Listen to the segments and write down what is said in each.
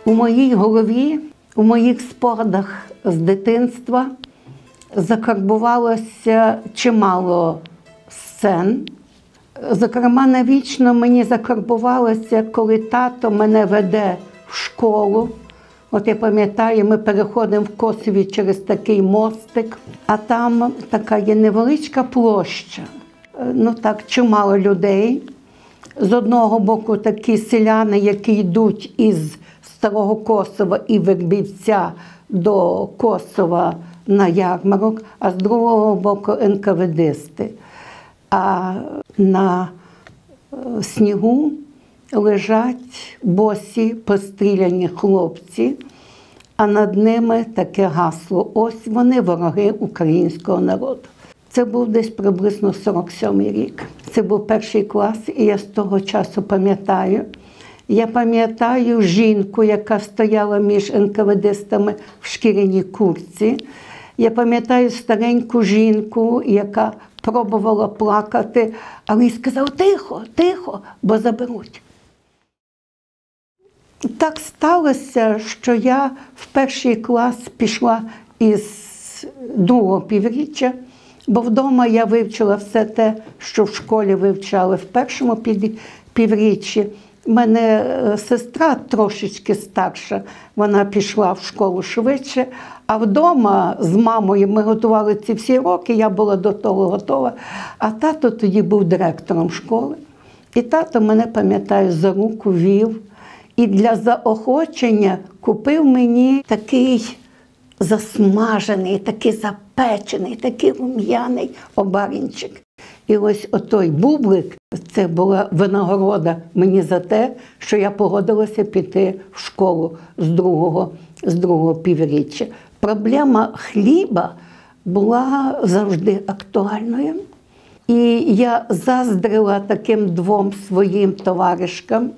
У моїй голові, у моїх спогадах з дитинства закарбувалося чимало сцен. Зокрема, навічно мені закарбувалося, коли тато мене веде в школу. От я пам'ятаю, ми переходимо в Косові через такий мостик, а там така є невеличка площа. Ну так, чимало людей. З одного боку такі селяни, які йдуть із Старого Косова і Вербівця до Косова на ярмарок, а з другого боку НКВДисти. А на снігу лежать босі постріляні хлопці, а над ними таке гасло: ось вони, вороги українського народу. Це був десь приблизно 47-й рік. Це був перший клас, і я з того часу пам'ятаю. Я пам'ятаю жінку, яка стояла між НКВДистами в шкіряній куртці. Я пам'ятаю стареньку жінку, яка пробувала плакати, але їй сказав: тихо, тихо, бо заберуть. Так сталося, що я в перший клас пішла із другого півріччя, бо вдома я вивчила все те, що в школі вивчали в першому півріччі. У мене сестра трошечки старша, вона пішла в школу швидше, а вдома з мамою ми готували ці всі роки, я була до того готова, а тато тоді був директором школи. І тато мене, пам'ятаю, за руку вів і для заохочення купив мені такий засмажений, такий запечений, такий рум'яний обарінчик. І ось отой бублик – це була винагорода мені за те, що я погодилася піти в школу з другого півріччя. Проблема хліба була завжди актуальною. І я заздрила таким двом своїм товаришкам,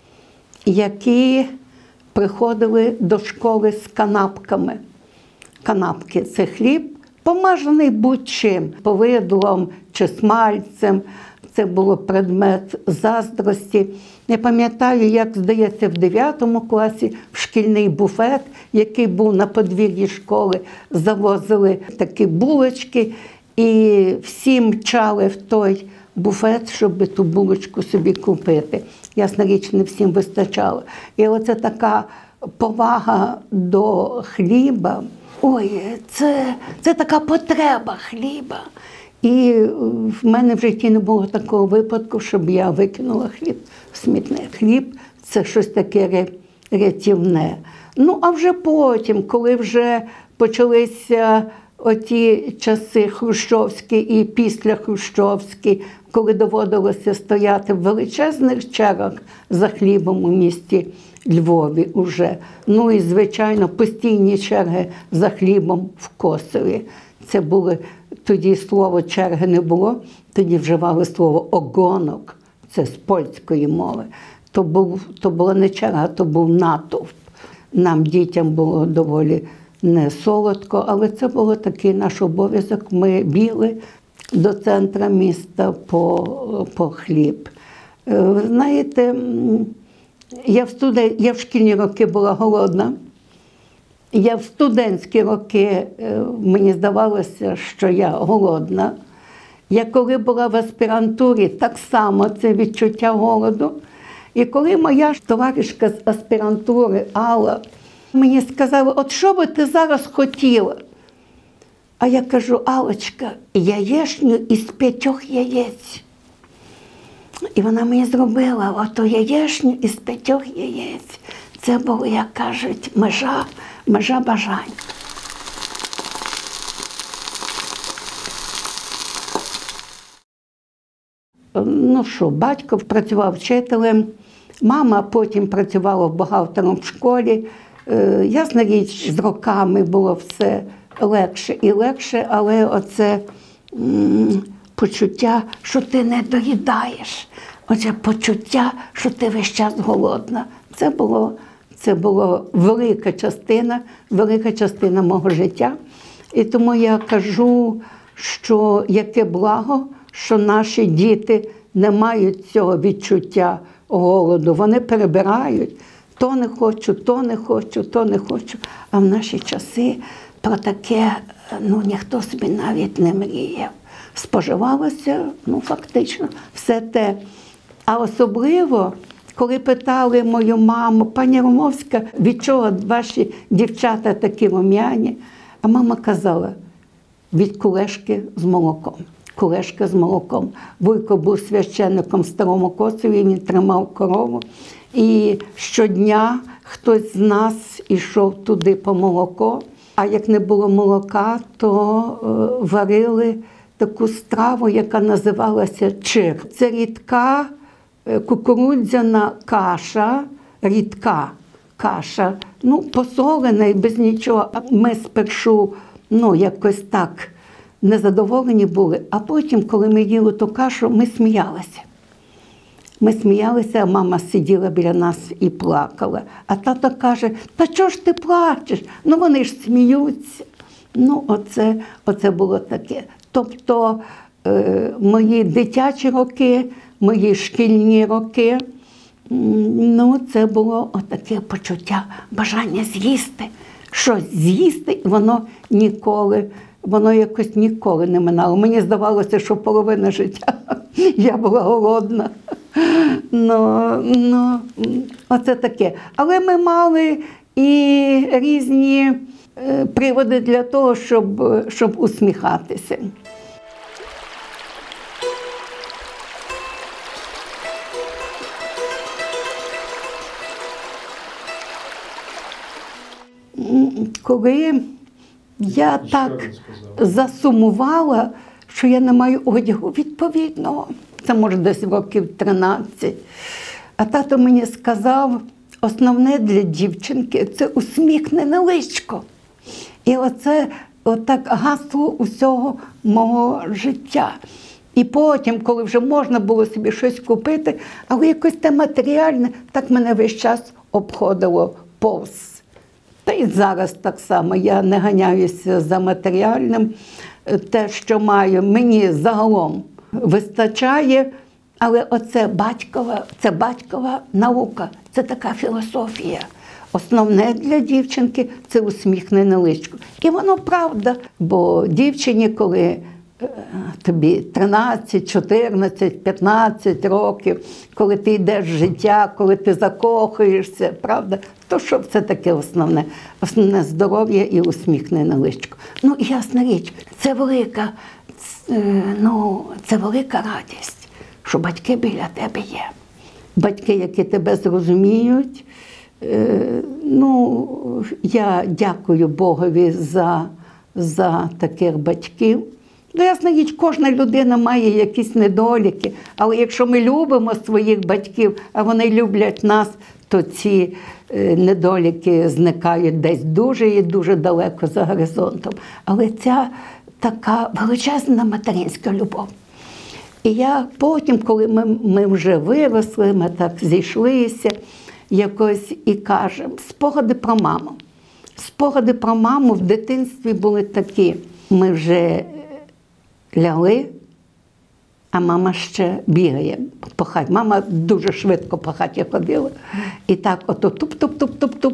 які приходили до школи з канапками. Канапки – це хліб, помажений будь-чим, повидлом чи смальцем. Це було предмет заздрості. Я пам'ятаю, як, здається, в 9 класі в шкільний буфет, який був на подвір'ї школи, завозили такі булочки, і всі мчали в той буфет, щоб ту булочку собі купити. Ясна річ, не всім вистачало. І оце така повага до хліба. Ой, це така потреба хліба. І в мене в житті не було такого випадку, щоб я викинула хліб в смітник. Хліб – це щось таке рятівне. Ну, а вже потім, коли вже почалися оті часи хрущовські і післяхрущовські, коли доводилося стояти в величезних чергах за хлібом у місті Львові уже. Ну і, звичайно, постійні черги за хлібом в Косові. Це були, тоді слово черги не було, тоді вживали слово огонок, це з польської мови. То була не черга, то був натовп. Нам, дітям, було доволі не солодко, але це був такий наш обов'язок. Ми бігли до центра міста по хліб. Ви знаєте, я в шкільні роки була голодна. Я в студентські роки, мені здавалося, що я голодна. Я коли була в аспірантурі, так само це відчуття голоду. І коли моя товаришка з аспірантури Алла мені сказала: от що би ти зараз хотіла? А я кажу: Аллочка, яєчню із 5 яєць. І вона мені зробила ото яєчню із 5 яєць. Це було, як кажуть, межа бажань. Ну що, батько працював вчителем, мама потім працювала бухгалтером в школі. Ясна річ, з роками було все легше і легше, але оце почуття, що ти не доїдаєш, оце почуття, що ти весь час голодна. Це була велика частина мого життя. І тому я кажу, що яке благо, що наші діти не мають цього відчуття голоду. Вони перебирають. то не хочу, то не хочу, то не хочу. А в наші часи про таке, ну, ніхто собі навіть не мріяв. Споживалося, ну, фактично, все те. А особливо, коли питали мою маму: пані Ромовська, від чого ваші дівчата такі рум'яні? А мама казала: від кулешки з молоком. Кулешка з молоком. Вуйко був священником в Старому Косові, він тримав корову. І щодня хтось з нас ішов туди по молоко. А як не було молока, то варили таку страву, яка називалася чир. Це рідка кукурудзяна каша, рідка каша, ну, посолена і без нічого. Ми спершу, ну, якось так незадоволені були, а потім, коли ми їли ту кашу, ми сміялися. Ми сміялися, а мама сиділа біля нас і плакала. А тато каже: та чого ж ти плачеш? Ну, вони ж сміються. Ну, оце було таке. Тобто мої дитячі роки, мої шкільні роки, ну, це було отаке почуття, бажання з'їсти. Щось з'їсти, і воно якось ніколи не минало. Мені здавалося, що половина життя я була голодна. Ну, оце таке. Але ми мали і різні приводи для того, щоб усміхатися. Коли я так засумувала, що я не маю одягу відповідного, це може десь років 13, а тато мені сказав: основне для дівчинки – це усміхнене личко. І оце отак гасло усього мого життя. І потім, коли вже можна було собі щось купити, але якось те матеріальне, так мене весь час обходило повз. Та і зараз так само. Я не ганяюся за матеріальним. Те, що маю, мені загалом вистачає, але оце батькова наука, це така філософія. Основне для дівчинки – це усміхнене личко. І воно правда, бо дівчині, коли тобі 13, 14, 15 років, коли ти йдеш в життя, коли ти закохуєшся, правда, то що це таке основне? Основне здоров'я і усміхнене личко. Ну, ясна річ, це велика радість, що батьки біля тебе є. Батьки, які тебе зрозуміють. Ну, я дякую Богові за таких батьків. Ну, ясна річ, кожна людина має якісь недоліки, але якщо ми любимо своїх батьків, а вони люблять нас, то ці недоліки зникають десь дуже і дуже далеко за горизонтом. Але ця така величезна материнська любов. І я потім, коли ми вже виросли, ми так зійшлися, якось і кажемо: спогади про маму. Спогади про маму в дитинстві були такі: ми вже лягли, а мама ще бігає по хаті. Мама дуже швидко по хаті ходила. І так ото туп-туп-туп-туп-туп.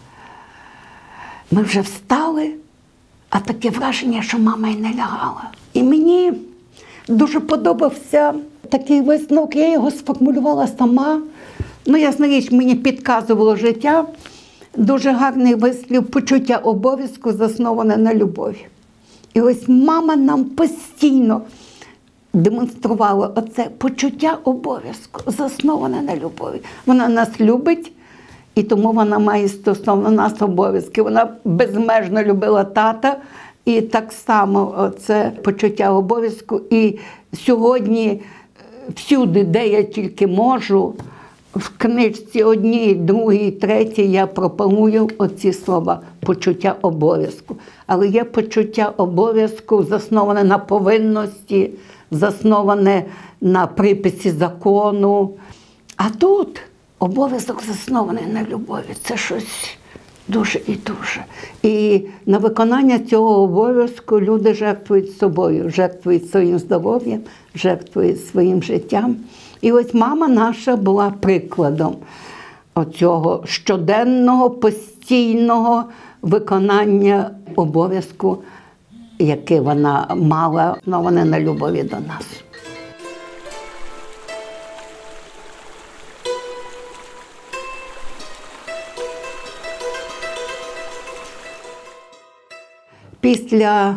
Ми вже встали, а таке враження, що мама й не лягала. І мені дуже подобався такий висновок, я його сформулювала сама. Ну, ясна річ, мені підказувало життя. Дуже гарний вислів: почуття обов'язку засноване на любові. І ось мама нам постійно демонструвала оце почуття обов'язку, засноване на любові. Вона нас любить, і тому вона має стосовно нас обов'язки. Вона безмежно любила тата, і так само це почуття обов'язку. І сьогодні всюди, де я тільки можу, в книжці одній, другій, третій я пропоную оці слова почуття обов'язку. Але є почуття обов'язку, засноване на повинності, засноване на приписі закону. А тут обов'язок заснований на любові. Це щось дуже і дуже. І на виконання цього обов'язку люди жертвують собою, жертвують своїм здоров'ям, жертвують своїм життям. І ось мама наша була прикладом. оцього щоденного, постійного виконання обов'язку, який вона мала, основане на любові до нас. Після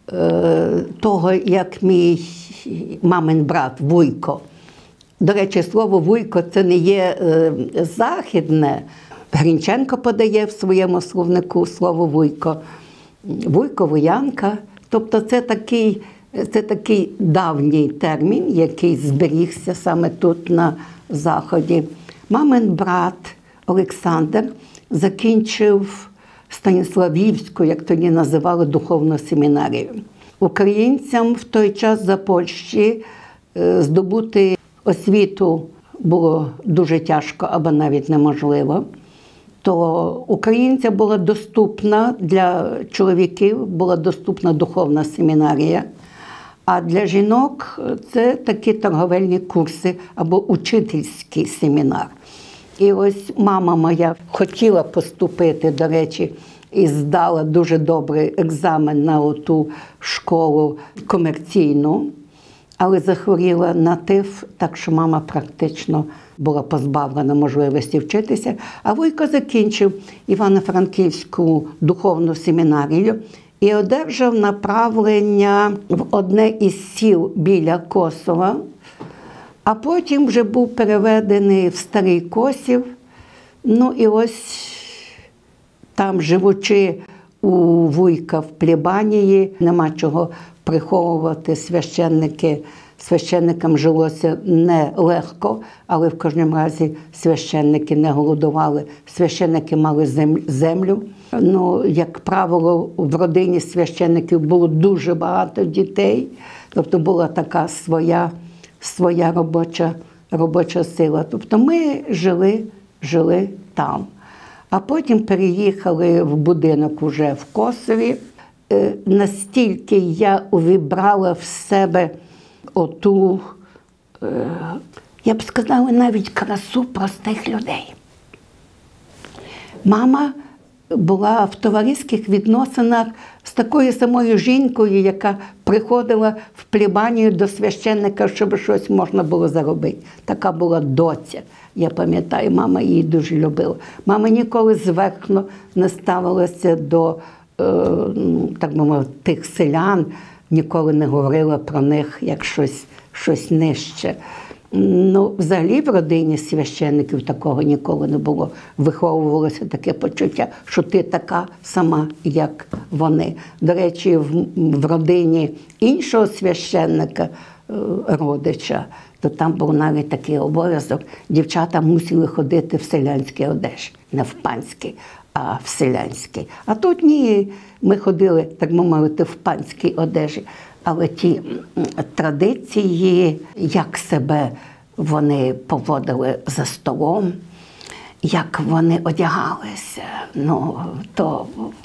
того, як мій мамин брат Вуйко, до речі, слово «вуйко» – це не є західне. Грінченко подає в своєму словнику слово «вуйко». Вуйко, вуянка. Тобто це такий давній термін, який зберігся саме тут на Заході. Мамин брат Олександр закінчив Станіславівську, як тоді називали, духовну семінарію. Українцям в той час за Польщі здобути освіту було дуже тяжко або навіть неможливо. То українцям була доступна, для чоловіків була доступна духовна семінарія, а для жінок це такі торговельні курси або учительський семінар. І ось мама моя хотіла поступити, до речі, і здала дуже добрий екзамен на оту школу комерційну, але захворіла на тиф, так що мама практично була позбавлена можливості вчитися. А Вуйко закінчив Івано-Франківську духовну семінарію і одержав направлення в одне із сіл біля Косова, а потім вже був переведений в Старий Косів. Ну і ось там, живучи у Вуйка в плебанії, нема чого приховувати, священникам жилося нелегко, але в кожному разі священники не голодували, священники мали землю. Ну, як правило, в родині священників було дуже багато дітей, тобто була така своя робоча сила. Тобто ми жили там. А потім переїхали в будинок уже в Косові. Настільки я увібрала в себе оту, я б сказала, навіть красу простих людей. Мама була в товариських відносинах з такою самою жінкою, яка приходила в плебанію до священника, щоб щось можна було заробити. Така була доця. Я пам'ятаю, мама її дуже любила. Мама ніколи зверхно не ставилася до, так би мовити, тих селян, ніколи не говорила про них як щось нижче. Ну, взагалі в родині священників такого ніколи не було. Виховувалося таке почуття, що ти така сама, як вони. До речі, в родині іншого священника, родича, то там був навіть такий обов'язок. Дівчата мусили ходити в селянській одежі, не в панській, а в селянській. А тут ні, ми ходили, так мовити, в панській одежі. Але ті традиції, як себе вони поводили за столом, як вони одягалися, ну, то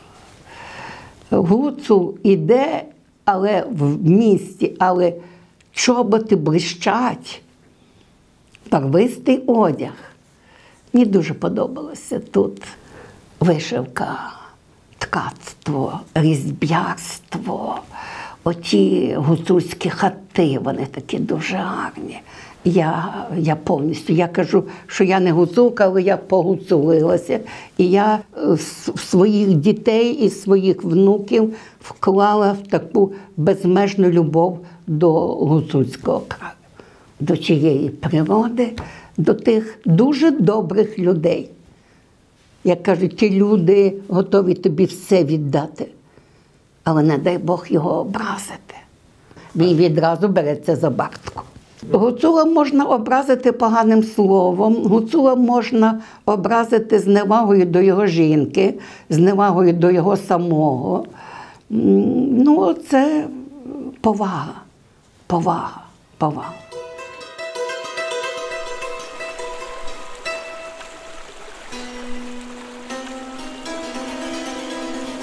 гуцул іде, але в місті, але чоботи блищать, барвистий одяг. Мені дуже подобалося тут вишивка, ткацтво, різьбярство. Оті гуцульські хати, вони такі дуже гарні. Я повністю, я кажу, що я не гуцулка, але я погуцулилася. І я своїх дітей і своїх внуків вклала в таку безмежну любов до гуцульського краю, до тієї природи, до тих дуже добрих людей. Як кажуть, ті люди готові тобі все віддати. Але не дай Бог його образити. Він відразу береться за бартку. Гуцула можна образити поганим словом, гуцула можна образити зневагою до його жінки, зневагою до його самого. Ну, це повага.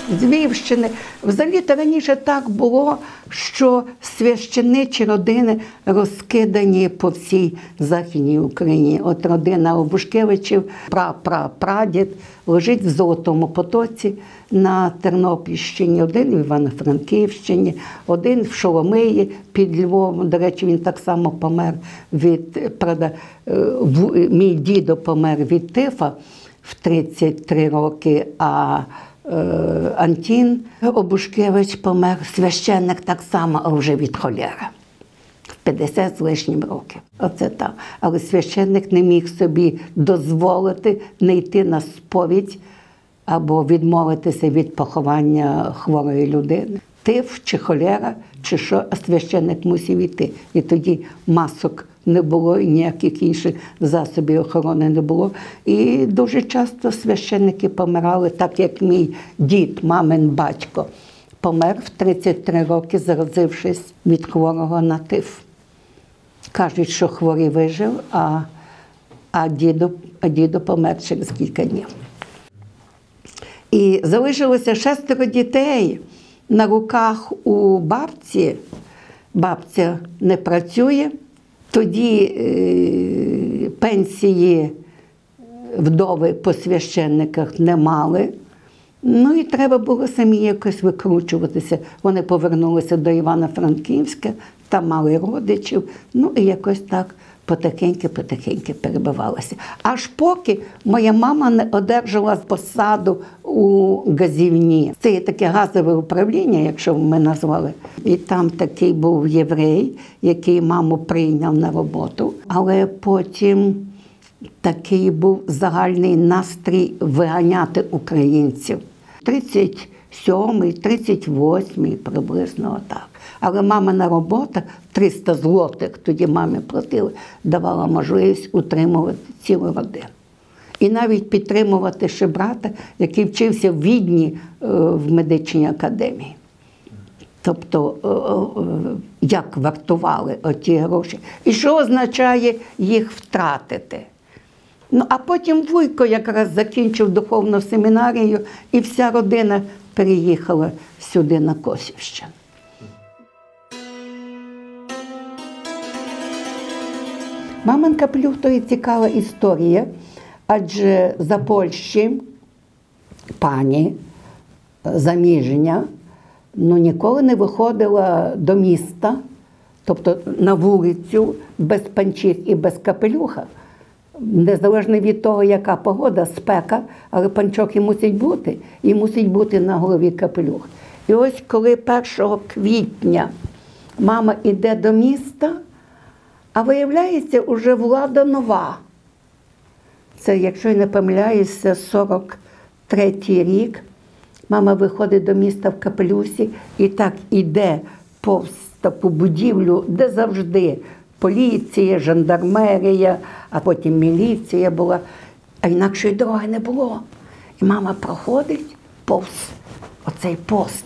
з Львівщини. Взагалі-то раніше так було, що священичі родини розкидані по всій Західній Україні. От родина Обушкевичів, прадід лежить в Золотому Потоці на Тернопільщині, один в Івано-Франківщині, один в Шоломиї під Львовом. До речі, він так само помер від, правда, мій дідо помер від тифа в 33 роки, а Антін Обушкевич помер, священник так само, а вже від холери. В 50 з лишнім років. Оце так. Але священник не міг собі дозволити не йти на сповідь або відмовитися від поховання хворої людини. Тиф чи холера, чи що, а священник мусив йти. І тоді масок не було, і ніяких інших засобів охорони не було. І дуже часто священники помирали, так як мій дід, мамин батько, помер в 33 роки, заразившись від хворого на тиф. Кажуть, що хворий вижив, а дідо помер через кілька днів. І залишилося 6 дітей на руках у бабці. Бабця не працює. Тоді пенсії вдови по священниках не мали. Ну і треба було самі якось викручуватися. Вони повернулися до Івано-Франківська, там мали родичів. Ну і якось так потихеньки перебивалася. Аж поки моя мама не одержала посаду у газівні. Це є таке газове управління, якщо ми назвали. І там такий був єврей, який маму прийняв на роботу. Але потім такий був загальний настрій виганяти українців. 37-й, 38-й приблизно отак. Але мамина робота, 300 злотих, тоді мамі платили, давала можливість утримувати цілу родину. І навіть підтримувати ще брата, який вчився в Відні в медичній академії. Тобто, як вартували оті гроші. І що означає їх втратити? Ну, а потім Вуйко якраз закінчив духовну семінарію, і вся родина переїхала сюди, на Косівщину. Мамин капелюх – то і цікава історія, адже за Польщі пані заміжня ніколи не виходила до міста, тобто на вулицю, без панчіх і без капелюха. Незалежно від того, яка погода, спека, але панчохи мусить бути, і мусить бути на голові капелюх. І ось коли 1 квітня мама йде до міста, а виявляється, уже влада нова. Це, якщо я не помиляюся, 43-й рік. Мама виходить до міста в капелюсі і так іде повз таку будівлю, де завжди поліція, жандармерія, а потім міліція була, а інакшої дороги не було. І мама проходить повз оцей пост.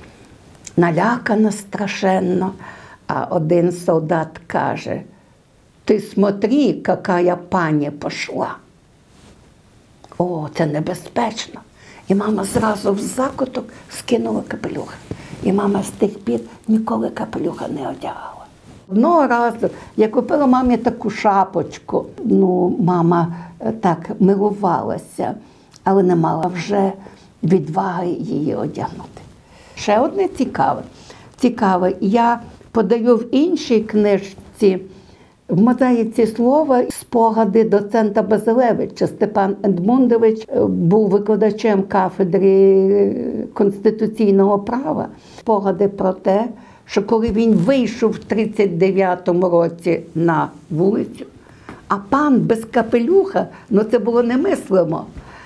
Налякана страшенно, а один солдат каже: «Ти смотри, какая пані пішла». О, це небезпечно. І мама зразу в закуток скинула капелюха. І мама з тих пір ніколи капелюха не одягала. Одного разу я купила мамі таку шапочку. Ну, мама так милувалася, але не мала вже відваги її одягнути. Ще одне цікаве. Я подаю в іншій книжці, в мозаїці слова, спогади доцента Базилевича. Степан Едмундович був викладачем кафедри конституційного права. Спогади про те, що коли він вийшов в 39-му році на вулицю, а пан без капелюха, ну це було немислимо.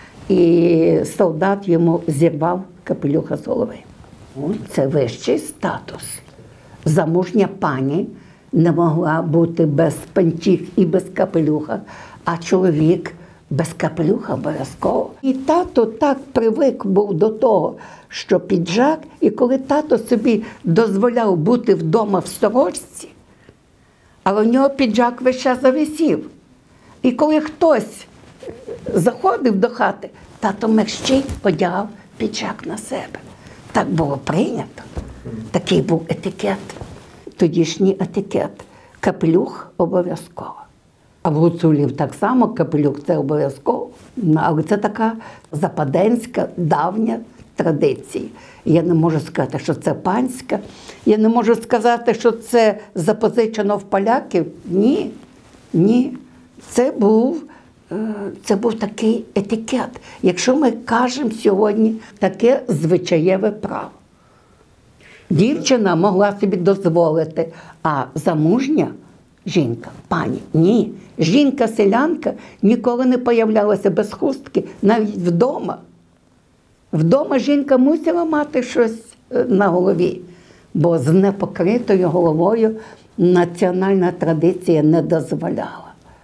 І солдат йому зірвав капелюха з голови. Це вищий статус. Замужня пані не могла бути без панчіх і без капелюха, а чоловік без капелюха обов'язково. І тато так привик був до того, що піджак, і коли тато собі дозволяв бути вдома в сорочці, але в нього піджак весь час зависів. І коли хтось заходив до хати, тато мерщій одягав піджак на себе. Так було прийнято. Такий був етикет. Тодішній етикет. Капелюх обов'язково. А в гуцулів так само капелюх – це обов'язково. Але це така западенська, давня традиція. Я не можу сказати, що це панська. Я не можу сказати, що це запозичено в поляків. Ні. Ні. Це був такий етикет. Якщо ми кажемо сьогодні таке звичаєве право. Дівчина могла собі дозволити, а замужня жінка, пані, ні. Жінка-селянка ніколи не появлялася без хустки, навіть вдома. Вдома жінка мусила мати щось на голові, бо з непокритою головою національна традиція не дозволяла.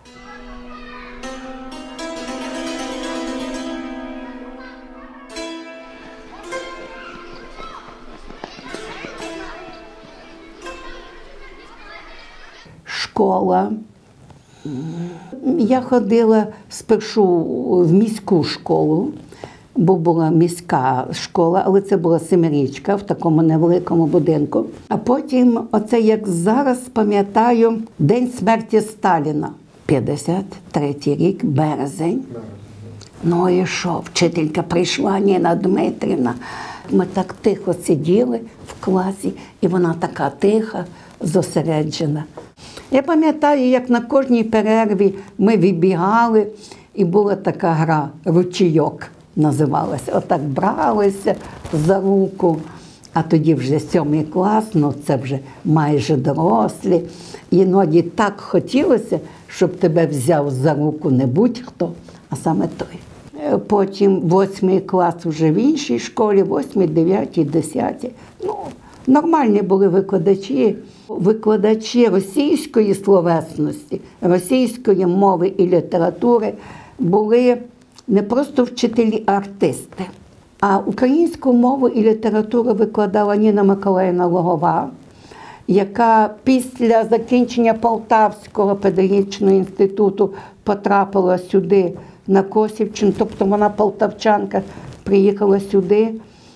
Школа. Я ходила спершу в міську школу, бо була міська школа, але це була семирічка в такому невеликому будинку. А потім, оце як зараз пам'ятаю, День смерті Сталіна. 53-й рік, березень. Ну і що? Вчителька прийшла, Ніна Дмитрівна. Ми так тихо сиділи в класі, і вона така тиха, зосереджена. Я пам'ятаю, як на кожній перерві ми вибігали, і була така гра «Ручійок» називалася. Отак бралися за руку, а тоді вже 7-й клас, ну це вже майже дорослі. Іноді так хотілося, щоб тебе взяв за руку не будь-хто, а саме той. Потім 8-й клас вже в іншій школі, 8-й, 9-й, 10-й. Ну, нормальні були викладачі. Викладачі російської словесності, російської мови і літератури були не просто вчителі, а артисти. А українську мову і літературу викладала Ніна Миколаївна Логова, яка після закінчення Полтавського педагогічного інституту потрапила сюди, на Косівщину, тобто вона полтавчанка, приїхала сюди.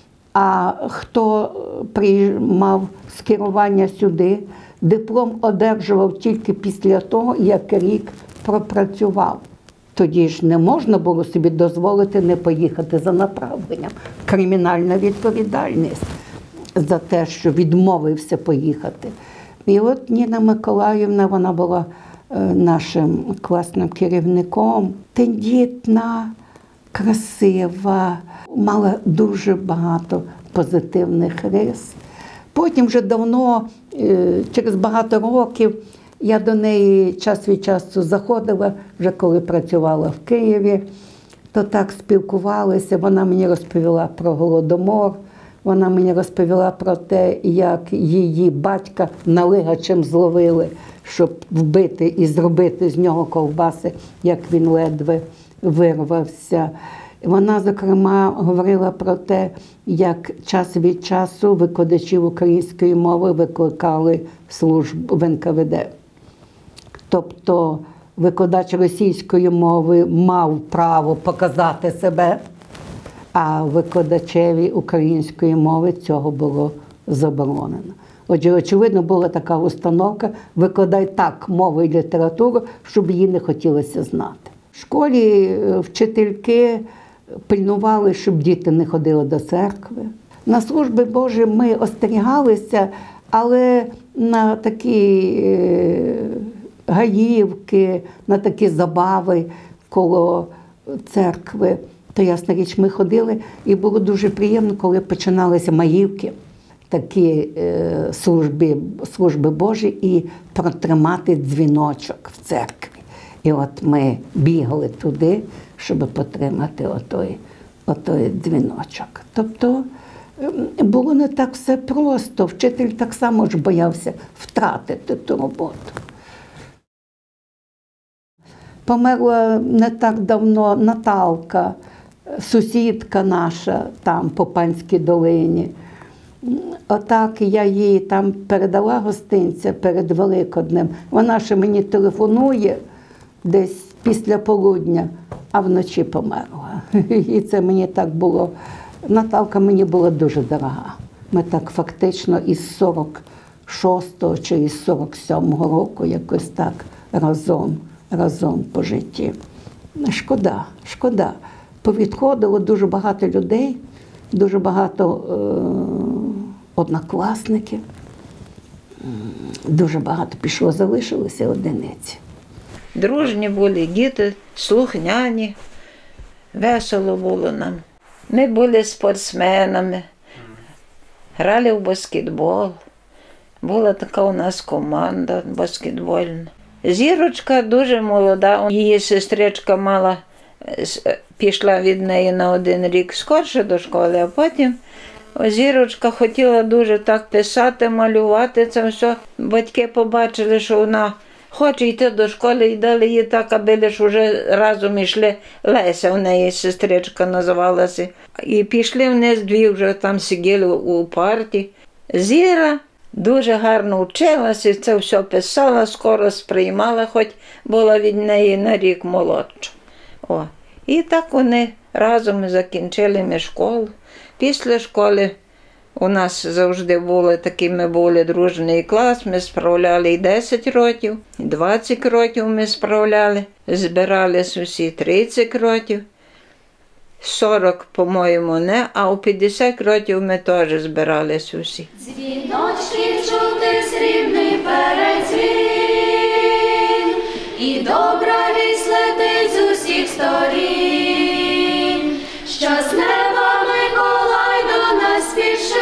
А хто приймав скерування сюди, диплом одержував тільки після того, як рік пропрацював. Тоді ж не можна було собі дозволити не поїхати за направленням. Кримінальна відповідальність за те, що відмовився поїхати. І от Ніна Миколаївна, вона була нашим класним керівником, тендітна, красива, мала дуже багато позитивних рис. Потім вже давно, через багато років, я до неї час від часу заходила, вже коли працювала в Києві, то так спілкувалися. Вона мені розповіла про Голодомор, вона мені розповіла про те, як її батька налигачем зловили, щоб вбити і зробити з нього ковбаси, як він ледве вирвався. Вона, зокрема, говорила про те, як час від часу викладачів української мови викликали службу в НКВД. Тобто викладач російської мови мав право показати себе, а викладачеві української мови цього було заборонено. Отже, очевидно, була така установка – викладай так мову і літературу, щоб її не хотілося знати. В школі вчительки пильнували, щоб діти не ходили до церкви. На служби Божі ми остерігалися, але на такі гаївки, на такі забави коло церкви, то ясна річ, ми ходили, і було дуже приємно, коли починалися маївки, такі служби Божі, і протримати дзвіночок в церкві. І от ми бігали туди, щоб потримати отой дзвіночок. Тобто було не так все просто. Вчитель так само ж боявся втратити ту роботу. Померла не так давно Наталка, сусідка наша там по Панській долині. Отак я їй там передала гостинця перед Великоднем. Вона ще мені телефонує десь після полудня, а вночі померла. І це мені так було Наталка мені була дуже дорога. Ми так фактично із 46-го чи із 47-го року якось так разом по житті. Шкода. Повідходило дуже багато людей, дуже багато однокласників, дуже багато пішло, залишилися одиниці. Дружні були діти, слухняні, весело було нам. Ми були спортсменами, грали в баскетбол. Була така у нас команда баскетбольна. Зірочка дуже молода, її сестричка пішла від неї на 1 рік скорше до школи, а потім Зірочка хотіла дуже так писати, малювати це все. Батьки побачили, що вона хоче йти до школи і дали її так, аби лише вже разом йшли. Леся, у неї сестричка називалася. І пішли вниз, дві вже там сиділи у парті. Зіра дуже гарно вчилася, це все писала, скоро сприймала, хоч була від неї на рік молодша. І так вони разом закінчили ми школу. Після школи у нас завжди ми були дружний клас, ми справляли і 10 років, і 20 років ми справляли, збирались усі 30 років, 40, по-моєму, не, а у 50 років ми теж збирались усі. Дзвіночки чути срібний передзвін, і добра вість летить з усіх сторін, що з неба Миколай до нас спішить,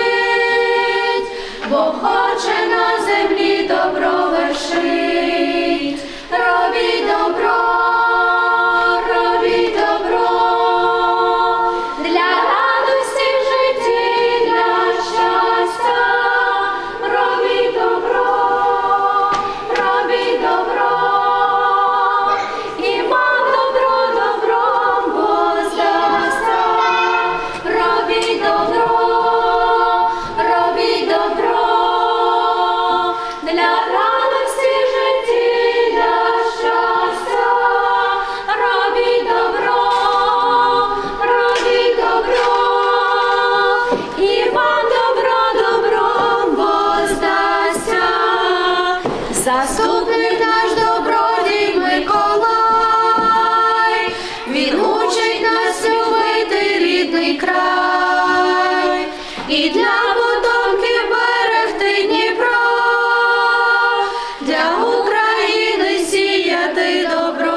бо хоче на землі добро вершить. Робіть добро, робіть добро, для радості в житті, для щастя. Робіть добро, робіть добро, і вам добро добром воздасться. Робіть добро, робіть добро, для радості в житті, для щастя. Робіть добро, робіть добро, і вам добро добром воздасться. Заступник наш добродій Миколай, він учить нас любити рідний край і для потомків берегти Дніпро, для України сіяти добро.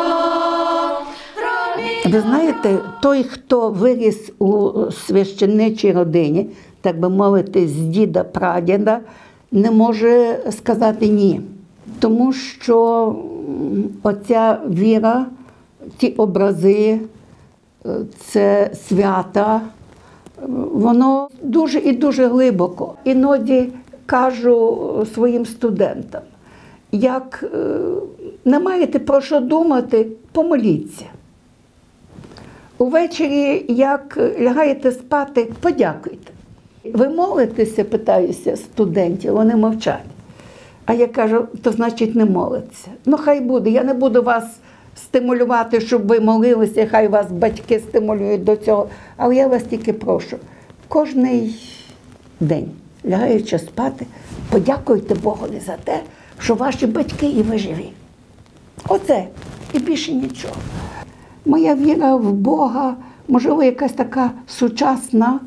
Ви знаєте, той, хто виріс у священничій родині, так би мовити, з діда-прадіда, не може сказати ні. Тому що оця віра, ті образи, це свята, воно дуже і дуже глибоко. Іноді кажу своїм студентам, як не маєте про що думати, помоліться. Увечері, як лягаєте спати, подякуйте. Ви молитеся, питаюся студентів, вони мовчать. А я кажу, то значить не молиться. Ну хай буде, я не буду вас стимулювати, щоб ви молилися, хай вас батьки стимулюють до цього. Але я вас тільки прошу, кожний день, лягаючи спати, подякуйте Богові за те, що ваші батьки і ви живі. Оце, і більше нічого. Моя віра в Бога, можливо, якась така сучасна,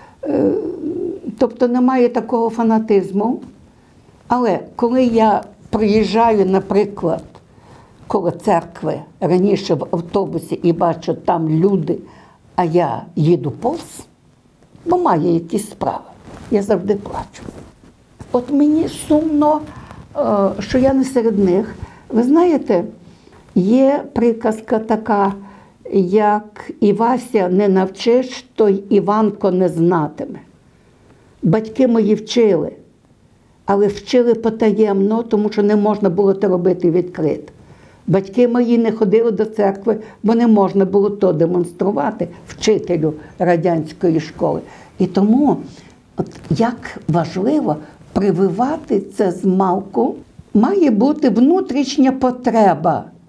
тобто немає такого фанатизму. Але коли я приїжджаю, наприклад, коло церкви, раніше в автобусі і бачу там люди, а я їду повз, бо маю якісь справи, я завжди плачу. От мені сумно, що я не серед них. Ви знаєте, є приказка така, як Івася не навчиш, то й Іванко не знатиме. Батьки мої вчили, але вчили потаємно, тому що не можна було це робити відкрито. Батьки мої не ходили до церкви, бо не можна було то демонструвати вчителю радянської школи. І тому, от як важливо прививати це змалку, має бути внутрішня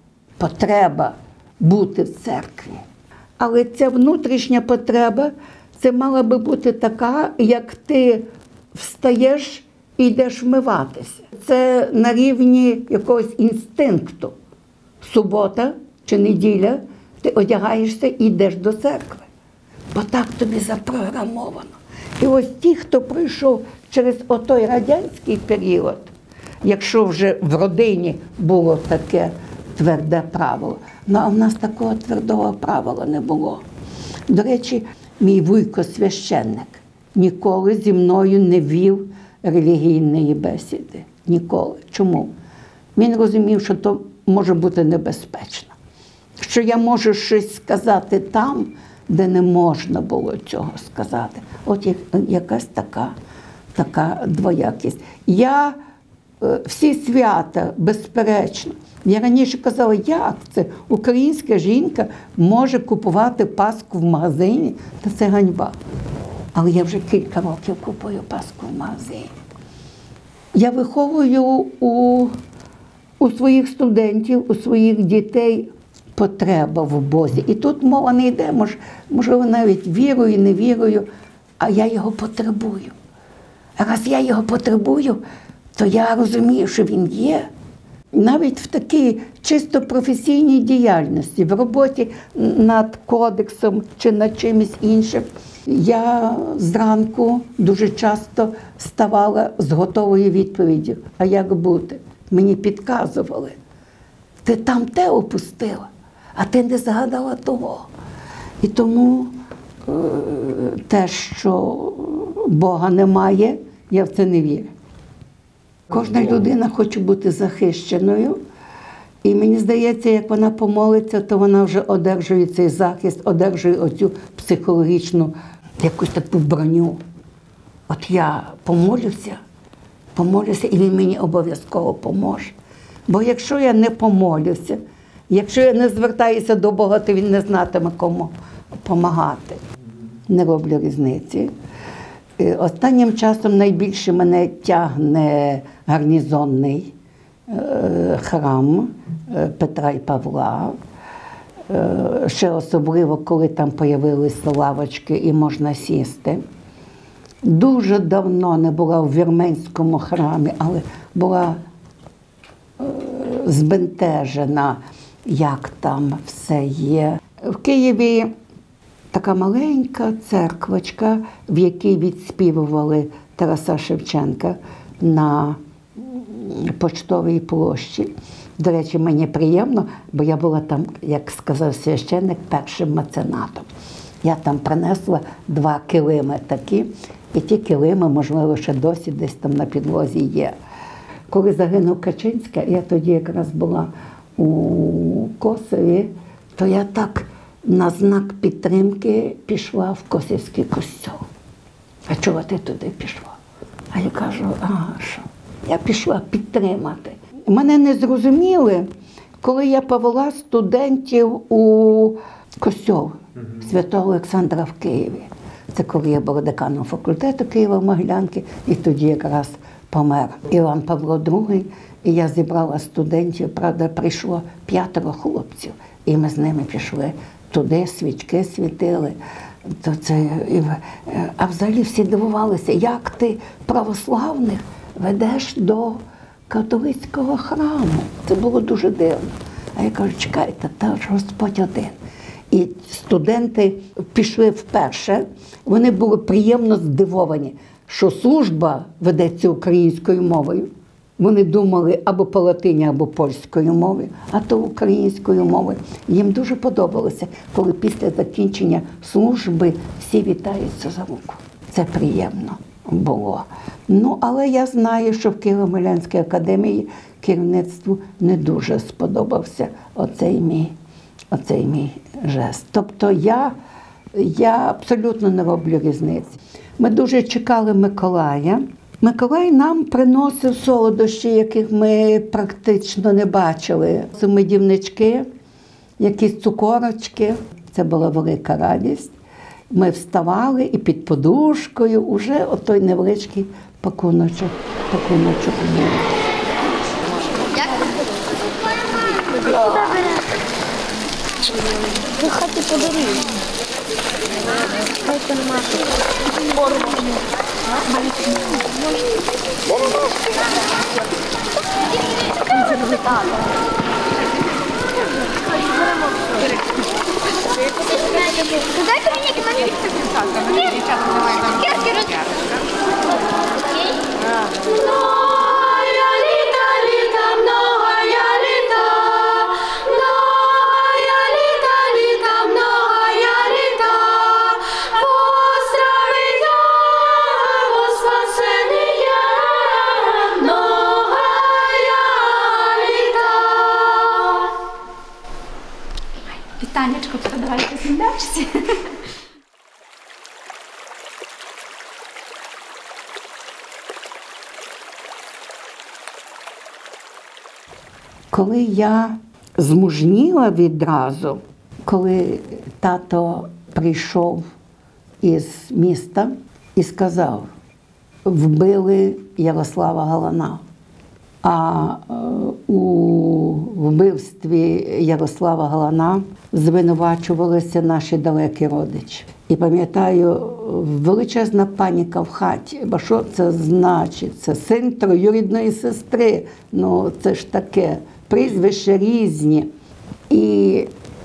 потреба бути в церкві. Але ця внутрішня потреба це мала би бути така, як ти встаєш і йдеш вмиватися. Це на рівні якогось інстинкту. Субота чи неділя, ти одягаєшся і йдеш до церкви. Бо так тобі запрограмовано. І ось ті, хто пройшов через отой радянський період, якщо вже в родині було таке тверде правило, ну а в нас такого твердого правила не було. До речі, мій вуйко священник ніколи зі мною не вів релігійної бесіди. Ніколи. Чому? Він розумів, що то може бути небезпечно. Що я можу щось сказати там, де не можна було цього сказати. От якась така двоякість. Я всі свята, безперечно. Я раніше казала, як це українська жінка може купувати паску в магазині, та це ганьба. Але я вже кілька років купую паску в магазині. Я виховую у своїх студентів, у своїх дітей потреба в Бозі. І тут мова не йде, можливо, навіть вірою, не вірою, а я його потребую. А раз я його потребую, то я розумію, що він є. Навіть в такій чисто професійній діяльності, в роботі над кодексом чи над чимось іншим, я зранку дуже часто ставала з готовою відповіддю. А як бути? Мені підказували. Ти там те опустила, а ти не згадала того. І тому те, що Бога немає, я в це не вірю. Кожна людина хоче бути захищеною. І мені здається, як вона помолиться, то вона вже одержує цей захист, одержує оцю психологічну якусь таку броню. От я помолюся, і він мені обов'язково поможе. Бо якщо я не помолюся, якщо я не звертаюся до Бога, то він не знатиме, кому допомагати. Не роблю різниці. Останнім часом найбільше мене тягне гарнізонний храм Петра і Павла. Ще особливо, коли там з'явилися лавочки і можна сісти. Дуже давно не була в вірменському храмі, але була збентежена, як там все є. В Києві така маленька церквочка, в якій відспівували Тараса Шевченка на Поштовій площі. До речі, мені приємно, бо я була там, як сказав священник, першим меценатом. Я там принесла 2 килими такі, і ті килими, можливо, ще досі десь там на підлозі є. Коли загинув Качинська, я тоді якраз була у Косові, то я так на знак підтримки пішла в Косівський костьол. А чого ти туди пішла? А я кажу, що? Я пішла підтримати. Мене не зрозуміли, коли я повела студентів у костьол Святого Олександра в Києві. Це коли я була деканом факультету Києва-Могилянки, і тоді якраз помер Іван Павло II, і я зібрала студентів, правда, прийшло 5 хлопців, і ми з ними пішли туди, свічки світили. А взагалі всі дивувалися, як ти православних ведеш до католицького храму. Це було дуже дивно. А я кажу, чекайте, та ж Господь один. І студенти пішли вперше, вони були приємно здивовані, що служба ведеться українською мовою. Вони думали або по латині, або польською мовою, а то українською мовою. Їм дуже подобалося, коли після закінчення служби всі вітаються за руку. Це приємно було. Ну, але я знаю, що в Києво-Могилянській академії керівництву не дуже сподобався оцей мій жест. Тобто я абсолютно не роблю різниці. Ми дуже чекали Миколая. Миколай нам приносив солодощі, яких ми практично не бачили. Це медівнички, якісь цукорочки. Це була велика радість. Ми вставали і під подушкою вже отой невеличкий пакуночок був. До хати подарунок. Дайте мені кімнаті. Цукерки роз... Многая літа, літа, многая літа, многая літа, літа, многая літа, поздравить во спасение, многая літа. Вітанечко передавайте землячці. Коли я змужніла відразу, коли тато прийшов із міста і сказав, вбили Ярослава Галана. А у вбивстві Ярослава Галана звинувачувалися наші далекі родичі. І пам'ятаю, величезна паніка в хаті, бо що це значить? Це син троюрідної сестри, ну це ж таке, прізвища різні. І,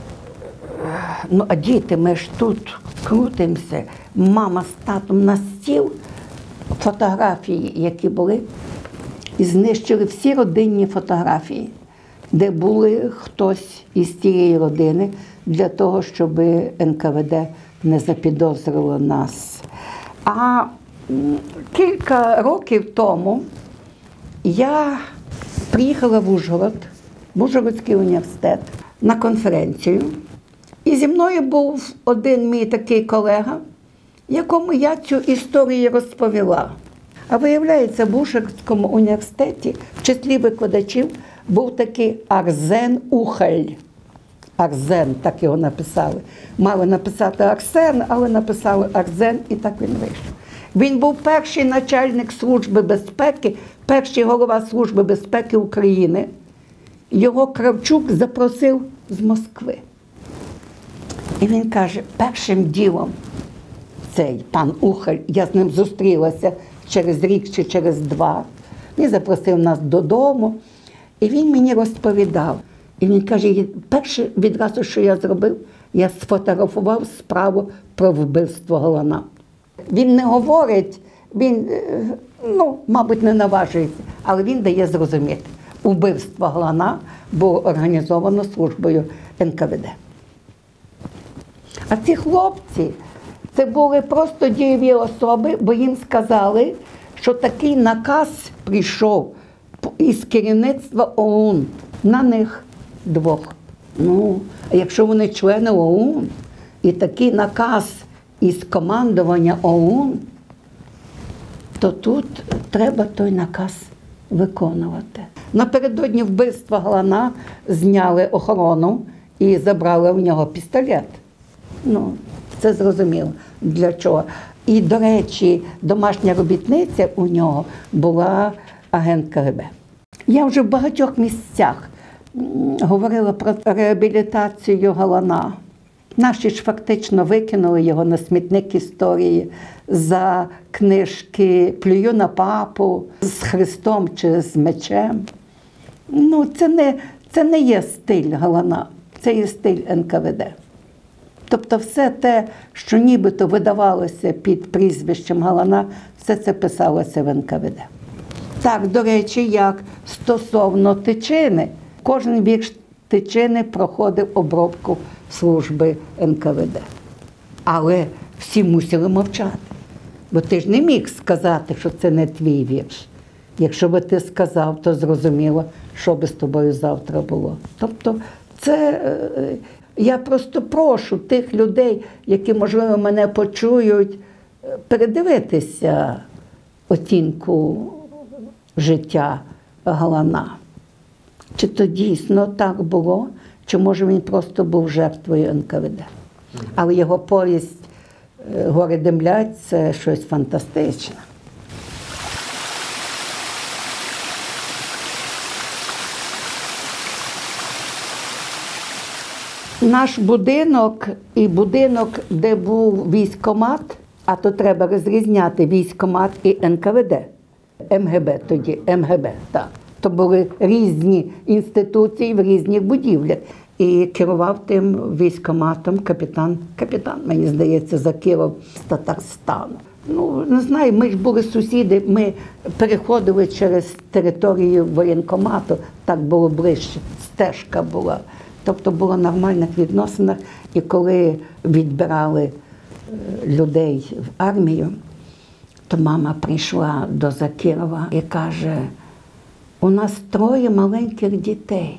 ну а діти, ми ж тут крутимося, мама з татом на стіл, фотографії, які були, і знищили всі родинні фотографії, де були хтось із тієї родини, для того, щоб НКВД не запідозрило нас. А кілька років тому я приїхала в Ужгород, в Ужгородський університет, на конференцію. І зі мною був один мій такий колега, якому я цю історію розповіла. А виявляється, в Ужгородському університеті в числі викладачів був такий Арсен Ухаль. Арсен, так його написали. Мали написати Арсен, але написали Арсен, і так він вийшов. Він був перший начальник Служби безпеки, перший голова Служби безпеки України. Його Кравчук запросив з Москви. І він каже, першим ділом цей пан Ухаль, я з ним зустрілася через рік чи через два, він запросив нас додому, і він мені розповідав. І він каже, перше відразу, що я зробив, я сфотографував справу про вбивство Галана. Він не говорить, він, ну, мабуть, не наважується, але він дає зрозуміти. Вбивство Галана було організовано службою НКВД. А ці хлопці, це були просто дієві особи, бо їм сказали, що такий наказ прийшов із керівництва ОУН на них двох. Ну, а якщо вони члени ОУН, і такий наказ із командування ОУН, то тут треба той наказ виконувати. Напередодні вбивства Галана зняли охорону і забрали в нього пістолет. Ну, це зрозуміло, для чого. І, до речі, домашня робітниця у нього була агент КГБ. Я вже в багатьох місцях говорила про реабілітацію Галана. Наші ж фактично викинули його на смітник історії за книжки «Плюю на папу», «З Христом» чи «З мечем». Ну, це не є стиль Галана, це є стиль НКВД. Тобто все те, що нібито видавалося під прізвищем Галана, все це писалося в НКВД. Так, до речі, як стосовно Тичини. Кожен вірш Тичини проходив обробку служби НКВД. Але всі мусили мовчати. Бо ти ж не міг сказати, що це не твій вірш. Якщо би ти сказав, то зрозуміло, що би з тобою завтра було. Тобто це... Я просто прошу тих людей, які, можливо, мене почують, передивитися оцінку життя Галана. Чи то дійсно так було, чи, може, він просто був жертвою НКВД. Але його повість «Гори димлять» – це щось фантастичне. Наш будинок і будинок, де був військкомат, а то треба розрізняти військкомат і НКВД. МГБ тоді, МГБ, так. То були різні інституції в різних будівлях. І керував тим військкоматом капітан, мені здається, Закиров з Татарстану. Ну, не знаю, ми ж були сусіди, ми переходили через територію воєнкомату, так було ближче, стежка була. Тобто було в нормальних відносинах. І коли відбирали людей в армію, то мама прийшла до Закирова і каже, у нас 3 маленьких дітей.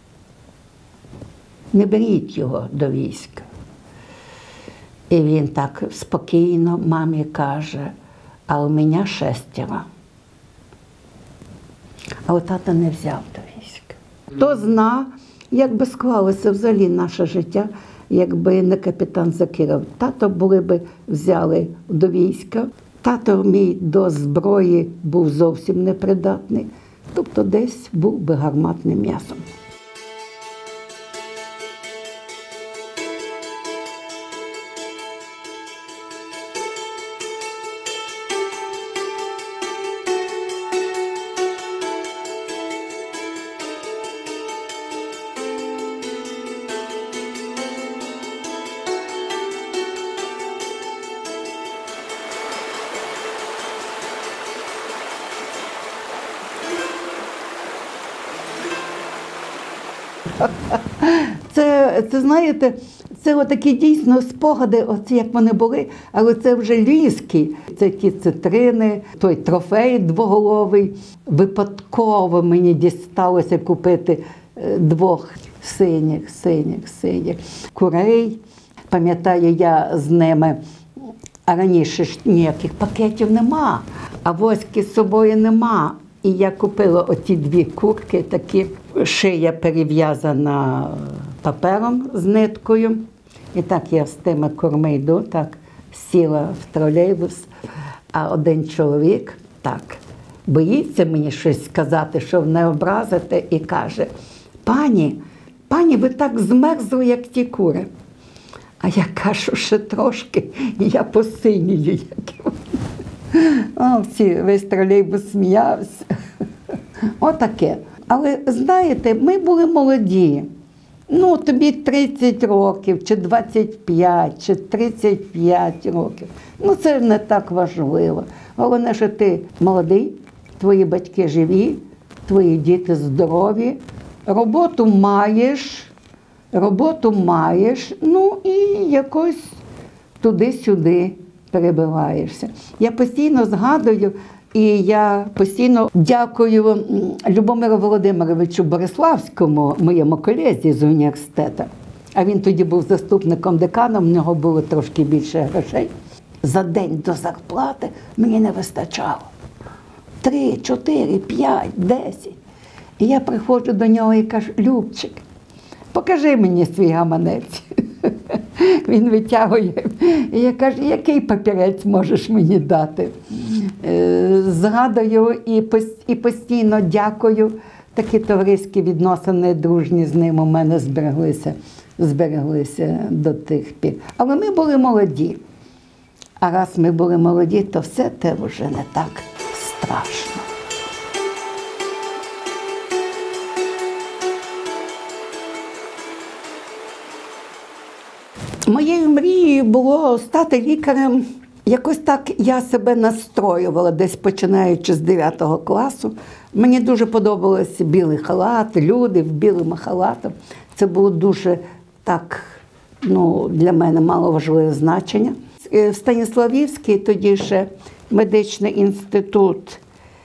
Не беріть його до війська. І він так спокійно мамі каже, а у мене 6. Але тата не взяв до війська. Хто зна, як би склалося взагалі наше життя, якби не капітан Закиров. Тато були би взяли до війська. Тато мій до зброї був зовсім непридатний. Тобто десь був би гарматним м'ясом. Це знаєте, це отакі дійсно спогади, оці як вони були, але це вже ліські. Це ті цитрини, той трофей двоголовий. Випадково мені дісталося купити 2 синіх курей. Пам'ятаю, я з ними, а раніше ж ніяких пакетів нема, а воськи з собою нема. І я купила оті 2 курки, такі, шия перев'язана папером з ниткою. І так я з тими курми йду, так сіла в тролейбус, а один чоловік так боїться мені щось сказати, щоб не образити, і каже, пані, ви так змерзли, як ті кури. А я кажу, ще трошки, і я посинію, як і вони. Весь тролейбус сміявся. Отаке. Але, знаєте, ми були молоді. Ну, тобі 30 років, чи 25, чи 35 років. Ну, це не так важливо. Головне, що ти молодий, твої батьки живі, твої діти здорові, роботу маєш, ну і якось туди-сюди перебиваєшся. Я постійно згадую, і я постійно дякую Любомиру Володимировичу Бориславському, моєму колезі з університету. А він тоді був заступником декана, в нього було трошки більше грошей. За день до зарплати мені не вистачало. 3, 4, 5, 10. І я приходжу до нього і кажу, Любчик, покажи мені свій гаманець. Він витягує. І я кажу, який папірець можеш мені дати? Згадую і постійно дякую. Такі товариські відносини дружні з ним у мене збереглися до тих пір. Але ми були молоді. А раз ми були молоді, то все те вже не так страшно. Моєю мрією було стати лікарем. Якось так я себе настроювала, десь починаючи з 9 класу. Мені дуже подобалося білий халат, люди в білому халатах. Це було дуже так, для мене мало важливе значення. В Станіславівський, тоді ще медичний інститут.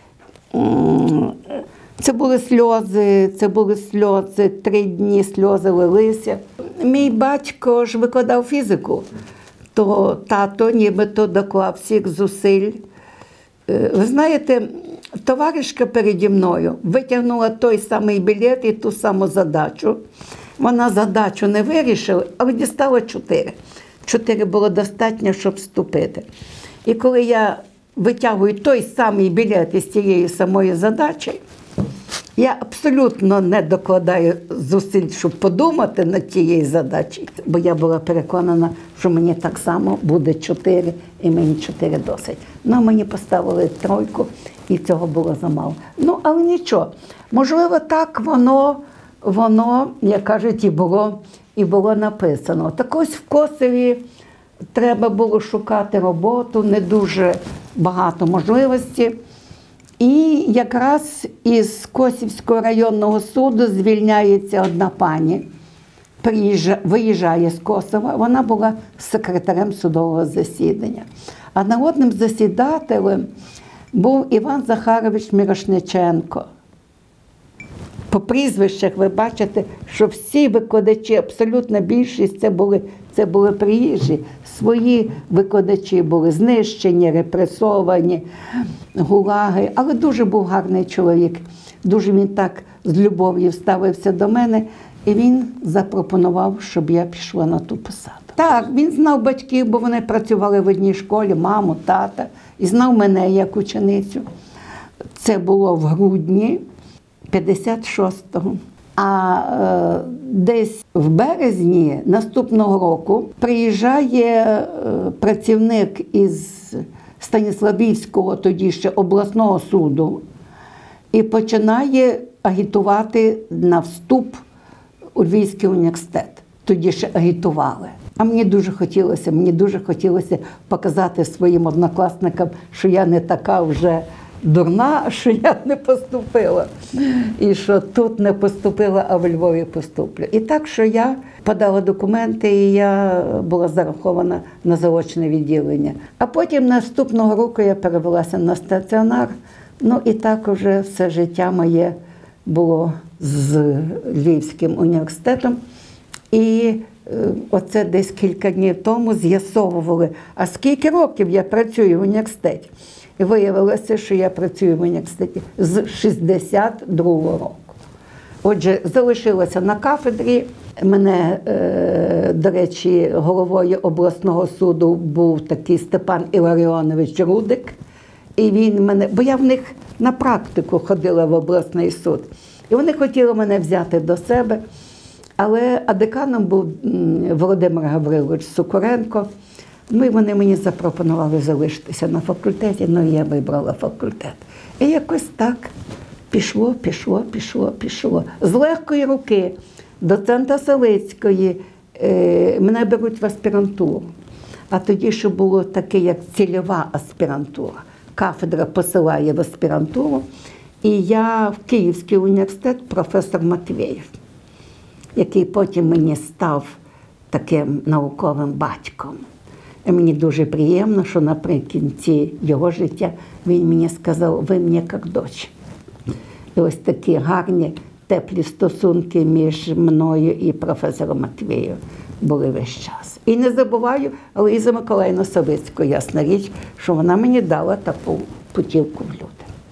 Це були сльози, 3 дні сльози лилися. Мій батько ж викладав фізику, то тато нібито доклав всіх зусиль. Ви знаєте, товаришка переді мною витягнула той самий білет і ту саму задачу. Вона задачу не вирішила, але дістала 4. 4 було достатньо, щоб вступити. І коли я витягую той самий білет із тієї самої задачі, Я абсолютно не докладаю зусиль, щоб подумати над тією задачею, бо я була переконана, що мені так само буде 4, і мені 4 досить. Ну, мені поставили 3, і цього було замало. Ну, але нічого. Можливо, так воно, як кажуть, і було написано. Так ось в Косові треба було шукати роботу, не дуже багато можливостей. І якраз із Косівського районного суду звільняється одна пані, виїжджає з Косова, вона була секретарем судового засідання. А народним засідателем був Іван Захарович Мірошниченко. По прізвищах ви бачите, що всі викладачі, абсолютна більшість, це були приїжджі. Свої викладачі були знищені, репресовані, гулаги. Але дуже був гарний чоловік. Дуже він так з любов'ю ставився до мене. І він запропонував, щоб я пішла на ту посаду. Так, він знав батьків, бо вони працювали в одній школі, маму, тата. І знав мене як ученицю. Це було в грудні 56-го. А десь в березні наступного року приїжджає працівник із Станіславівського, тоді ще обласного суду, і починає агітувати на вступ у Львівський університет. Тоді ще агітували. А мені дуже хотілося показати своїм однокласникам, що я не така вже дурна, що я не поступила. І що тут не поступила, а в Львові поступлю. І так, що я подала документи, і я була зарахована на заочне відділення. А потім наступного року я перевелася на стаціонар. Ну і так уже все життя моє було з Львівським університетом. І оце десь кілька днів тому з'ясовували, а скільки років я працюю в університеті. І виявилося, що я працюю в університеті з 62-го року. Отже, залишилася на кафедрі. Мене, до речі, головою обласного суду був такий Степан Іларіонович Рудик. І він мене, бо я в них на практику ходила в обласний суд. І вони хотіли мене взяти до себе. А деканом був Володимир Гаврилович Сукоренко. Ну і вони мені запропонували залишитися на факультеті, ну і я вибрала факультет. І якось так пішло. З легкої руки доцента Салицької мене беруть в аспірантуру. А тоді ще було таке, як цільова аспірантура. Кафедра посилає в аспірантуру. І я в Київський університет, професор Матвєєв, який потім мені став таким науковим батьком. І мені дуже приємно, що наприкінці його життя він мені сказав: ви мені як дочь. І ось такі гарні, теплі стосунки між мною і професором Матвєєвим були весь час. І не забуваю Луїзу Миколаївну Савицьку, ясна річ, що вона мені дала таку путівку в люди.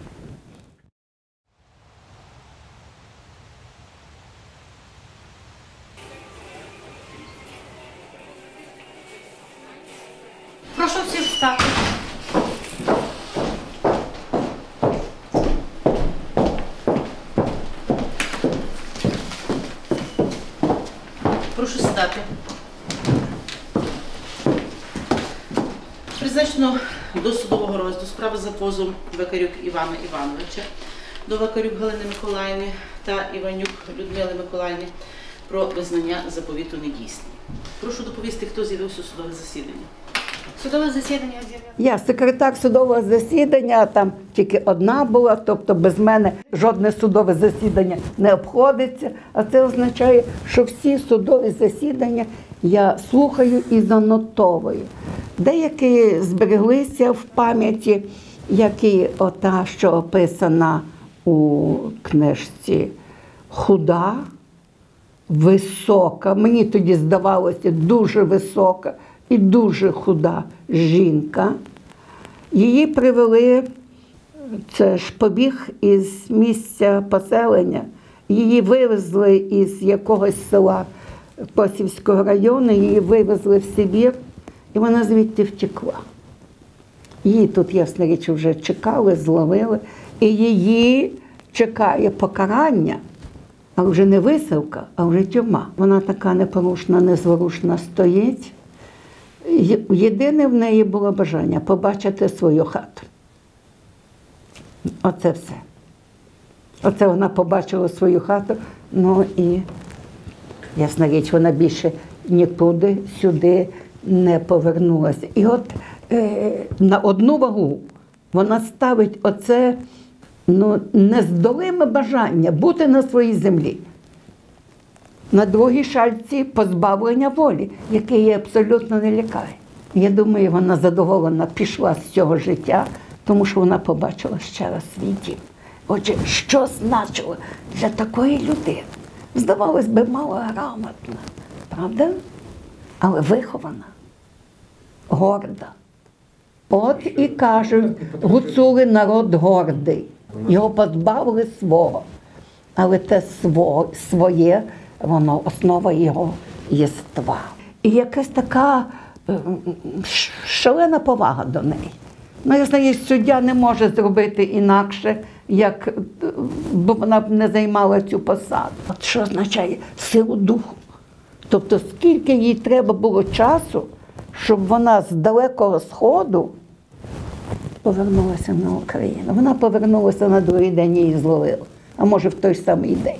Прошу всіх встати. Прошу сідати. Призначено до судового розгляду справи за позовом Вакарюк Івана Івановича до Вакарюк Галини Миколаївни та Іванюк Людмили Миколаївни про визнання заповіту недійсним. Прошу доповісти, хто з'явився у судове засідання. Судове засідання з'явилося. Я секретар судового засідання, там тільки одна була, тобто без мене жодне судове засідання не обходиться. А це означає, що всі судові засідання я слухаю і занотовую. Деякі збереглися в пам'яті, як і ота, що описана у книжці, худа, висока, мені тоді здавалося, дуже висока і дуже худа жінка. Її привели, це ж побіг із місця поселення, її вивезли із якогось села Косівського району, її вивезли в Сибір, і вона звідти втекла. Її тут, ясна річ, вже чекали, зловили, і її чекає покарання, а вже не висилка, а вже тюрма. Вона така непорушна, незворушна стоїть. Єдине в неї було бажання побачити свою хату. Оце все. Оце вона побачила свою хату, ну і, ясна річ, вона більше нікуди сюди не повернулася. І от на одну вагу вона ставить оце нездолиме бажання бути на своїй землі. На другій шальці позбавлення волі, яке її абсолютно не лякає. Я думаю, вона задоволена пішла з цього життя, тому що вона побачила ще раз свій дім. Отже, що значило для такої людини? Здавалось би, малограмотна, правда? Але вихована, горда. От і кажуть, гуцули народ гордий. Його позбавили свого. Але те своє, воно основа його єства. І якась така шалена повага до неї. Ну, я знаю, суддя не може зробити інакше, бо вона б не займала цю посаду. От що означає силу духу? Тобто, скільки їй треба було часу, щоб вона з далекого Сходу повернулася на Україну. Вона повернулася на другий день, її зловили, а може в той самий день.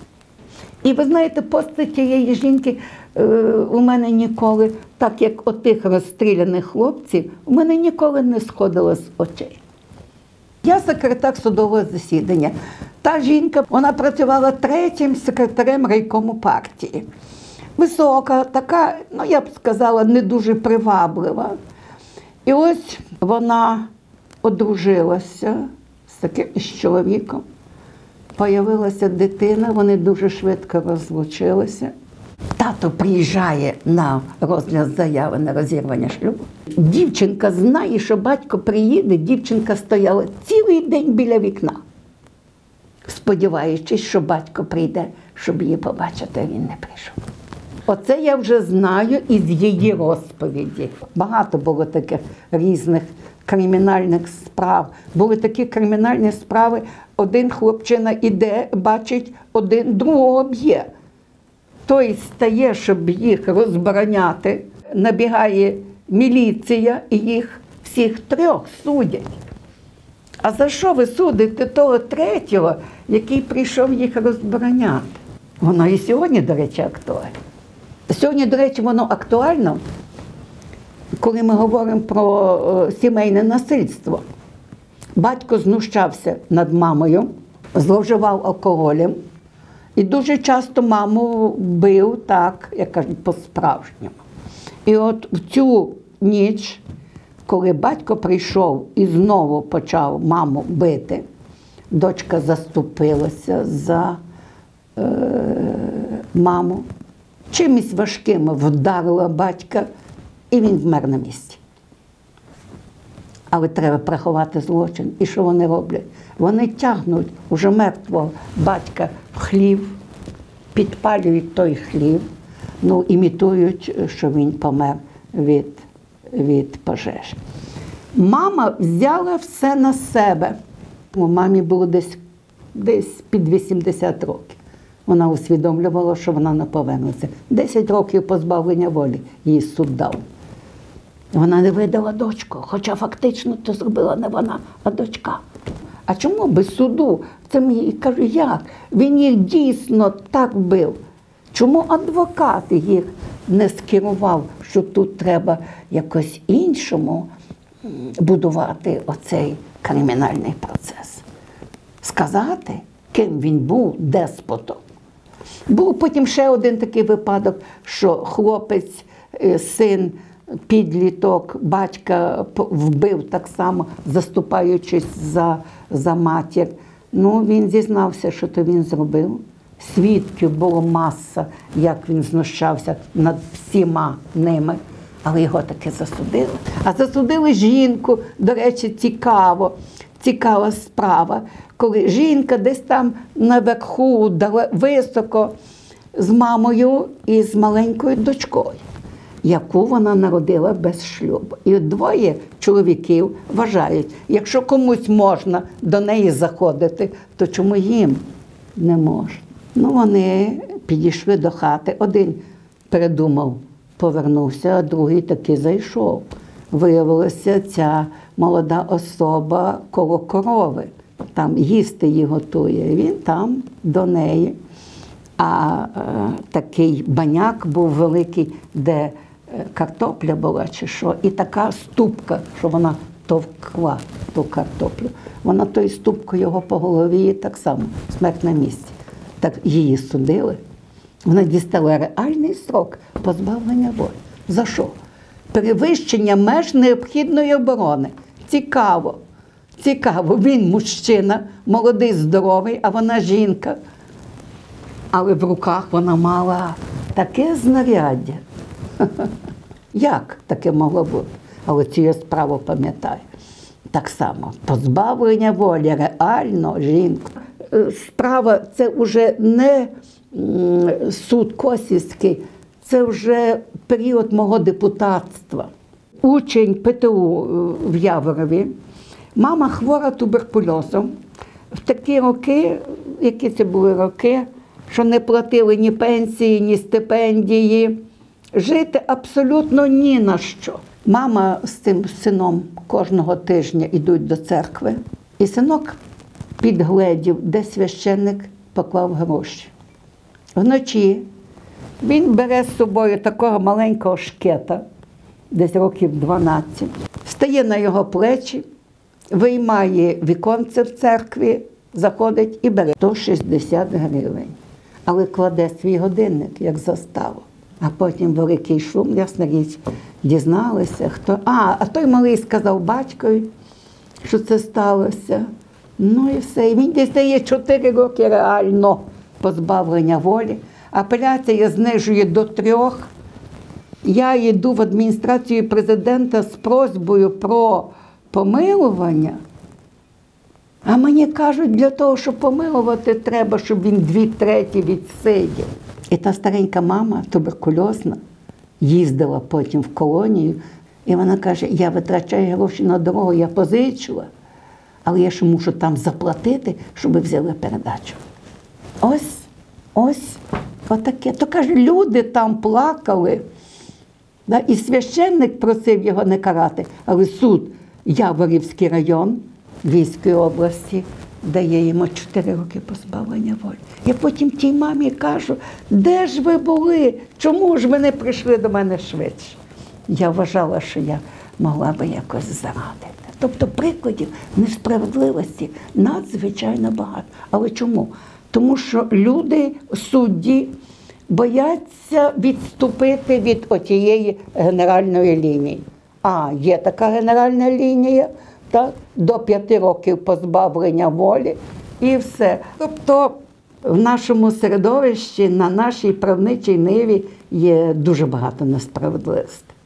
І ви знаєте, постать цієї жінки у мене ніколи, так як отих розстріляних хлопців, у мене ніколи не сходила з очей. Я секретар судового засідання. Та жінка, вона працювала третім секретарем райкому партії. Висока, така, ну я б сказала, не дуже приваблива. І ось вона одружилася з чоловіком. Появилася дитина, вони дуже швидко розлучилися. Тато приїжджає на розгляд заяви на розірвання шлюбу. Дівчинка знає, що батько приїде, дівчинка стояла цілий день біля вікна, сподіваючись, що батько прийде, щоб її побачити, а він не прийшов. Оце я вже знаю із її розповіді. Багато було таких різних кримінальних справ. Були такі кримінальні справи, один хлопчина іде, бачить, один другого б'є. Той стає, щоб їх розбороняти, набігає міліція і їх всіх трьох судять. А за що ви судите того третього, який прийшов їх розбороняти? Воно і сьогодні, до речі, актуально. Сьогодні, до речі, воно актуально, коли ми говоримо про сімейне насильство. Батько знущався над мамою, зловживав алкоголем і дуже часто маму бив так, як кажуть, по-справжньому. І от в цю ніч, коли батько прийшов і знову почав маму бити, дочка заступилася за маму. Чимось важким вдарила батька, і він вмер на місці. Але треба приховати злочин. І що вони роблять? Вони тягнуть уже мертвого батька в хлів, підпалюють той хлів, імітують, що він помер від пожежі. Мама взяла все на себе. Мамі було десь під 80 років. Вона усвідомлювала, що вона не повернеться. 10 років позбавлення волі їй суд дав. Вона не видала дочку, хоча фактично це зробила не вона, а дочка. А чому без суду? Це мені кажу, як? Він їх дійсно так бив. Чому адвокат їх не скерував, що тут треба якось іншому будувати оцей кримінальний процес? Сказати, ким він був деспотом. Був потім ще один такий випадок, що хлопець, син, підліток, батька вбив так само, заступаючись за матір. Він зізнався, що то він зробив. Свідків було маса, як він знущався над всіма ними. Але його таки засудили. А засудили жінку, до речі, цікава справа, коли жінка десь там наверху, високо, з мамою і з маленькою дочкою. яку вона народила без шлюбу. І двоє чоловіків вважають, якщо комусь можна до неї заходити, то чому їм не можна? Ну, вони підійшли до хати. Один передумав, повернувся, а другий таки зайшов. Виявилося, ця молода особа коло корови. Там їсти її готує. Він там до неї. А такий баняк був великий, де картопля була чи що. І така ступка, що вона товкла ту картоплю. Вона тою ступкою його по голові і так само, смерть на місці. Так її судили. Вона дістала реальний строк позбавлення волі. За що? Перевищення меж необхідної оборони. Цікаво. Цікаво. Він мужчина, молодий, здоровий, а вона жінка. Але в руках вона мала таке знаряддя. Як таке могло бути? Але цю я справу пам'ятаю. Так само, позбавлення волі, реально жінку. Справа – це вже не суд Косівський, це вже період мого депутатства. Учень ПТУ в Яворові, мама хвора туберкульозом. В такі роки, які це були роки, що не платили ні пенсії, ні стипендії, жити абсолютно ні на що. Мама з цим сином кожного тижня йдуть до церкви, і синок підгледів, де священник поклав гроші. Вночі він бере з собою такого маленького шкета, десь років 12, стає на його плечі, виймає віконце в церкві, заходить і бере 160 гривень. Але кладе свій годинник, як заставу. А потім великий шум, ясна річ, дізналися, хто. А той малий сказав батькові, що це сталося. Ну і все. І він дістає 4 роки реально позбавлення волі. Апеляція знижує до 3. Я йду в адміністрацію президента з просьбою про помилування. А мені кажуть, для того, щоб помилувати, треба, щоб він 2/3 відсидів. І та старенька мама, туберкульозна, їздила потім в колонію, і вона каже, я витрачаю гроші на дорогу, я позичила, але я ще мушу там заплатити, щоб взяли передачу. Ось, отаке. То, каже, люди там плакали, да? І священник просив його не карати, але суд Яворівський район Львівської області дає йому 4 роки позбавлення волі. Я потім тій мамі кажу, де ж ви були? Чому ж ви не прийшли до мене швидше? Я вважала, що я могла би якось зарадити. Тобто прикладів несправедливості надзвичайно багато. Але чому? Тому що люди, судді, бояться відступити від отієї генеральної лінії. Є така генеральна лінія, так, до 5 років позбавлення волі і все. Тобто в нашому середовищі, на нашій правничій ниві є дуже багато несправедливостей.